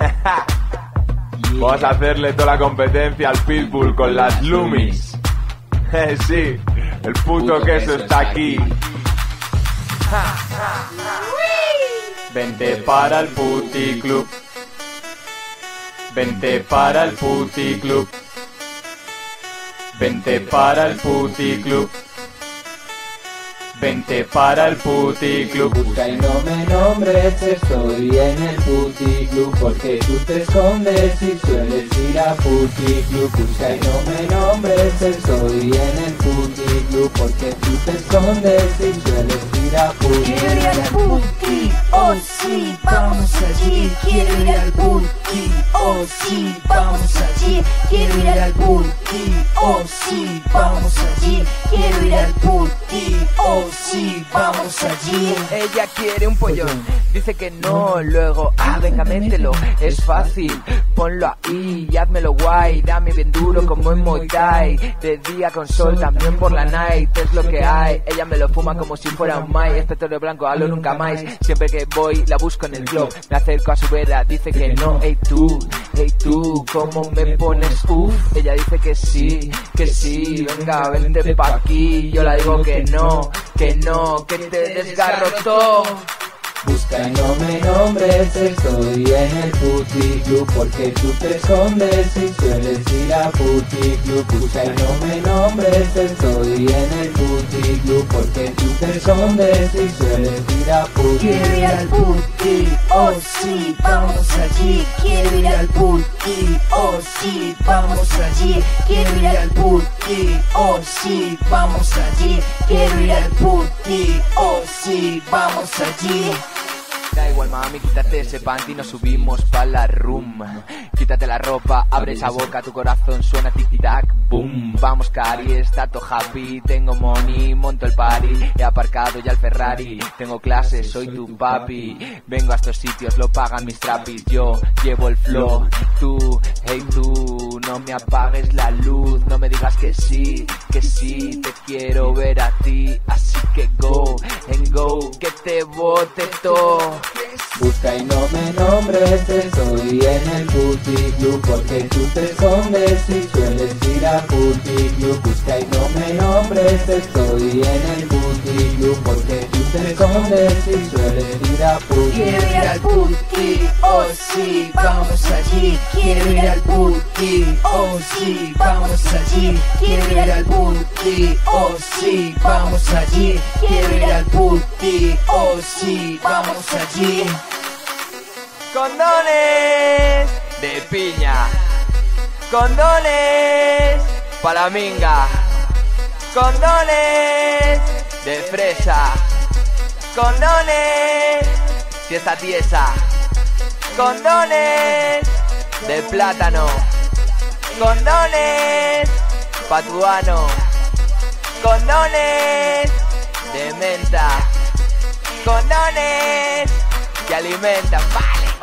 Vamos a hacerle toda la competencia al Pitbull con las Loomis. Sí, el puto queso está aquí. Vente para el puticlub. Vente para el puticlub. Vente para el puticlub. Vente para el puticlub. Busca y no me nombres, estoy en el puticlub. Porque tú te escondes y sueles ir a puticlub. Busca y no me nombres, estoy en el puticlub. Porque tú te escondes y sueles ir a puticlub. Quiero ir al puti, oh sí, vamos allí. Quiero ir al puti, oh sí, vamos allí. Quiero ir al puti, oh sí, vamos allí. Quiero ir al puti, oh sí, vamos allí. Ella quiere un pollón, dice que no, luego, venga, mételo, es fácil, ponlo ahí y házmelo guay, dame bien duro como en Muay Thai, de día con sol, también por la night, es lo que hay, ella me lo fuma como si fuera un mai, es petróleo blanco, halo nunca más, siempre que voy la busco en el club, me acerco a su vera, dice que no, hey tú, ¿cómo me pones uff? Ella dice que sí, venga, vente pa' aquí, yo la digo que no, que te desgarro todo. Busca y no me nombres, estoy en el puticlub. Porque tú te escondes y sueles ir a puticlub. Busca y no me nombres, estoy en el puticlub. Porque tú te escondes y sueles ir a puticlub. Quiero ir al puti, oh sí, vamos allí. Quiero ir al puti, oh sí, vamos allí. Quiero ir al puti, oh sí, vamos allí. Quiero ir al puti, oh sí, vamos allí. Da igual mami, quítate ese panty y nos subimos pa' la room. Quítate la ropa, abre esa boca, tu corazón suena tic-tac, boom. Vamos cari, está todo happy, tengo money, monto el party. He aparcado ya el Ferrari, tengo clases, soy tu papi. Vengo a estos sitios, lo pagan mis trapis, yo llevo el flow. Tú, hey tú, no me apagues la luz, no me digas que sí, te quiero ver a ti. Así que go, and go, que te bote todo. Busca y no me nombres, estoy en el puticlub. Porque tú te escondes y sueles ir a puticlub. Busca y no me nombres, estoy en el puticlub. Porque tú te escondes y sueles ir a puticlub. Quiero ir al puti, oh sí, vamos allí. Quiero ir al puti, oh sí, vamos allí. Quiero ir al puti, oh sí, vamos allí. Quiero ir al puti, oh sí, vamos allí. Condones de piña, condones para minga, condones de fresa, condones si está tiesa, condones de plátano, condones pa' tu ano, condones de menta, condones que alimentan, vale.